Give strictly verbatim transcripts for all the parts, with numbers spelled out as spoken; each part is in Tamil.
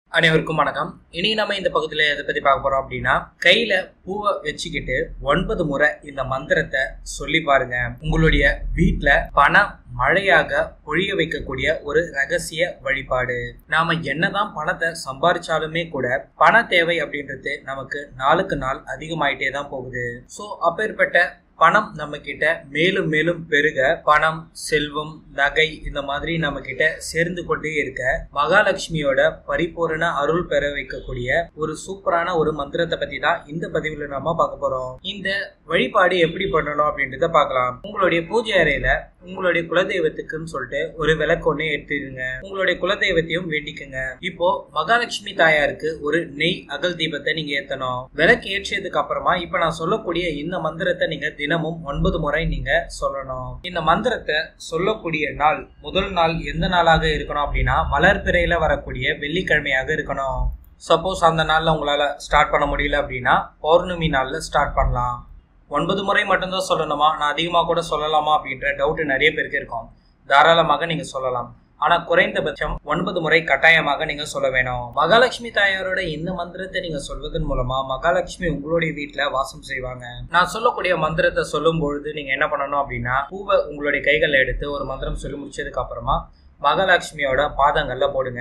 அனைவருக்கும் வணக்கம். இனி நம்ம இந்த பகுதியில எதை பத்தி பார்க்க போறோம் அப்படின்னா, கையில பூவை வச்சுக்கிட்டு ஒன்பது முறை இந்த மந்திரத்தை சொல்லி பாருங்க. உங்களுடைய வீட்டுல பண மழையாக பொழிய வைக்கக்கூடிய ஒரு ரகசிய வழிபாடு. நாம என்னதான் பணத்தை சம்பாதிச்சாலுமே கூட பண தேவை அப்படின்றது நமக்கு நாளுக்கு நாள் அதிகமாயிட்டே தான் போகுது. சோ அப்பேற்பட்ட பணம் நம்ம கிட்ட மேலும் மேலும் பெருக, பணம், செல்வம், நகை இந்த மாதிரி நம்ம கிட்ட சேர்ந்து கொண்டே இருக்க மகாலட்சுமியோட பரிபூரண அருள் பெற வைக்கக்கூடிய ஒரு சூப்பரான ஒரு மந்திரத்தை பத்தி தான் இந்த பதிவுல நம்ம பார்க்க போறோம். இந்த வழிபாடு எப்படி பண்ணணும் அப்படின்றத பார்க்கலாம். உங்களுடைய பூஜை அறையில உங்களுடைய குலதெய்வத்துக்குன்னு சொல்லிட்டு ஒரு விளக்கு ஒண்ணு ஏற்றிடுங்க. உங்களுடைய குலதெய்வத்தையும் வேண்டிக்குங்க. இப்போ மகாலட்சுமி தாயாருக்கு ஒரு நெய் அகல் தீபத்தை நீங்க ஏத்தணும். விளக்கு ஏற்றியதுக்கு அப்புறமா இப்ப நான் சொல்லக்கூடிய இந்த மந்திரத்தை நீங்க தினமும் ஒன்பது முறை நீங்க சொல்லணும். இந்த மந்திரத்தை சொல்லக்கூடிய நாள் முதல் நாள் எந்த நாளாக இருக்கணும் அப்படின்னா, வளர்பிறையில வரக்கூடிய வெள்ளிக்கிழமையாக இருக்கணும். சப்போஸ் அந்த நாள்ல உங்களால ஸ்டார்ட் பண்ண முடியல அப்படின்னா பௌர்ணமி நாள்ல ஸ்டார்ட் பண்ணலாம். ஒன்பது முறை மட்டும்தான் சொல்லணுமா, நான் அதிகமா கூட சொல்லலாமா அப்படின்ற டவுட் நிறைய பேருக்கு இருக்கும். தாராளமாக நீங்க சொல்லலாம். ஆனா குறைந்தபட்சம் ஒன்பது முறை கட்டாயமாக நீங்க சொல்ல வேணும். மகாலட்சுமி தாயாரோட இந்த மந்திரத்தை நீங்க சொல்வதன் மூலமா மகாலட்சுமி உங்களுடைய வீட்டுல வாசம் செய்வாங்க. நான் சொல்லக்கூடிய மந்திரத்தை சொல்லும் பொழுது நீங்க என்ன பண்ணணும் அப்படின்னா, பூவை உங்களுடைய கைகள்ல எடுத்து ஒரு மந்திரம் சொல்லி முடிச்சதுக்கு அப்புறமா மகாலட்சுமியோட பாதங்கள்ல போடுங்க.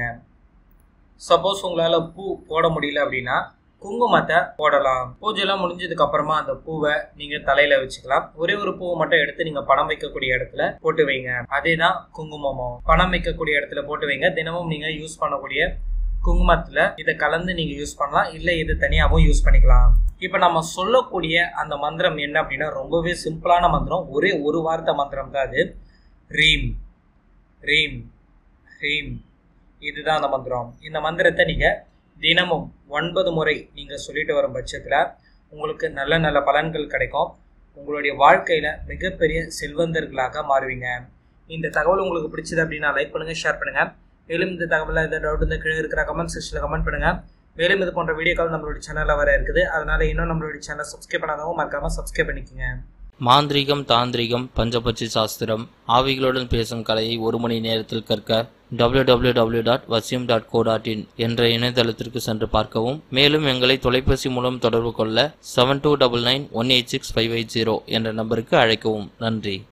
சப்போஸ் உங்களால பூ போட முடியல அப்படின்னா குங்குமத்தை போடலாம். பூஜை எல்லாம் முடிஞ்சதுக்கு அப்புறமா அந்த பூவை நீங்க தலையில வச்சுக்கலாம். ஒரே ஒரு பூவை மட்டும் எடுத்து நீங்க பணம் வைக்கக்கூடிய இடத்துல போட்டு வைங்க. அதேதான் குங்குமமும். பணம் வைக்கக்கூடிய இடத்துல போட்டு வைங்க. தினமும் நீங்க யூஸ் பண்ணக்கூடிய குங்குமத்துல இதை கலந்து நீங்க யூஸ் பண்ணலாம், இல்ல இது தனியாகவும் யூஸ் பண்ணிக்கலாம். இப்ப நம்ம சொல்லக்கூடிய அந்த மந்திரம் என்ன அப்படின்னா, ரொம்பவே சிம்பிளான மந்திரம். ஒரே ஒரு வார்த்தை மந்திரம் தான் அது. ரீம் ரீம் ரீம். இதுதான் அந்த மந்திரம். இந்த மந்திரத்தை நீங்க தினமும் ஒன்பது முறை நீங்க சொல்லிட்டு வரும் பட்சத்துல உங்களுக்கு நல்ல நல்ல பலன்கள் கிடைக்கும். உங்களுடைய வாழ்க்கையில மிகப்பெரிய செல்வந்தர்களாக மாறுவீங்க. இந்த தகவல் உங்களுக்கு பிடிச்சது அப்படின்னா லைக் பண்ணுங்க, ஷேர் பண்ணுங்க. மேலும் இந்த தகவலை இந்த டவுட் இந்த கீழே இருக்கிற கமெண்ட் செக்ஷன்ல கமெண்ட் பண்ணுங்க. மேலும் இது போன்ற வீடியோக்கள் நம்மளுடைய சேனல்ல வர இருக்குது. அதனால இன்னும் நம்மளுடைய சேனல் சப்ஸ்கிரைப் பண்ணாதவங்க மறக்காம சப்ஸ்கிரைப் பண்ணிக்கோங்க. மாந்திரீகம், தாந்திரிகம், பஞ்சபட்சி சாஸ்திரம், ஆவிகளுடன் பேசும் கலையை ஒரு மணி நேரத்தில் கற்க டபிள்யூ டபிள்யூ டபிள்யூ டாட் வசியம் டாட் கோ டாட் இன் என்ற இணையதளத்திற்கு சென்று பார்க்கவும். மேலும் எங்களை தொலைபேசி மூலம் தொடர்பு கொள்ள seven two double nine one eight six five eight zero என்ற நம்பருக்கு அழைக்கவும். நன்றி.